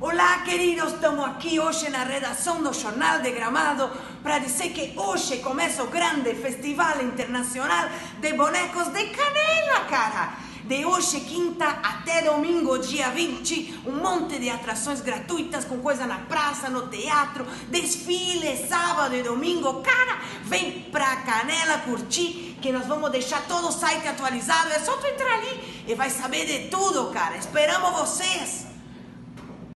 Olá, queridos, estamos aqui hoje na redação do Jornal de Gramado para dizer que hoje começa o grande Festival Internacional de Bonecos de Canela, cara! De hoje, quinta, até domingo, dia 20, um monte de atrações gratuitas com coisa na praça, no teatro, desfile sábado e domingo. Cara, vem pra Canela curtir, que nós vamos deixar todo o site atualizado. É só tu entrar ali e vai saber de tudo, cara. Esperamos vocês!